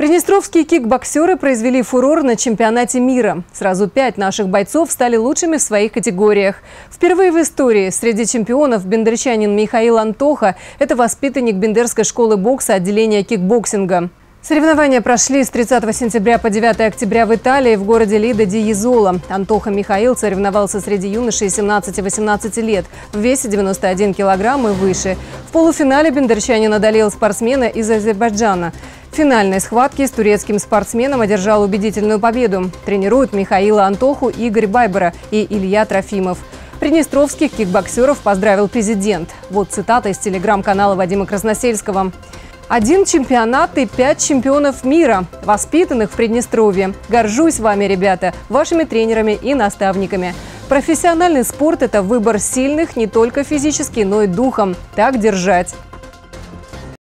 Приднестровские кикбоксеры произвели фурор на чемпионате мира. Сразу 5 наших бойцов стали лучшими в своих категориях. Впервые в истории среди чемпионов бендерчанин Михаил Антоха – это воспитанник Бендерской школы бокса отделения кикбоксинга. Соревнования прошли с 30 сентября по 9 октября в Италии в городе Лидо-ди-Езоло. Антоха Михаил соревновался среди юношей 17-18 лет в весе 91 килограмм и выше. В полуфинале бендерчанин одолел спортсмена из Азербайджана. В финальной схватке с турецким спортсменом одержал убедительную победу. Тренируют Михаила Антоху Игорь Байбара и Илья Трофимов. Приднестровских кикбоксеров поздравил президент. Вот цитата из телеграм-канала Вадима Красносельского. «1 чемпионат и 5 чемпионов мира, воспитанных в Приднестровье. Горжусь вами, ребята, вашими тренерами и наставниками. Профессиональный спорт – это выбор сильных не только физически, но и духом. Так держать».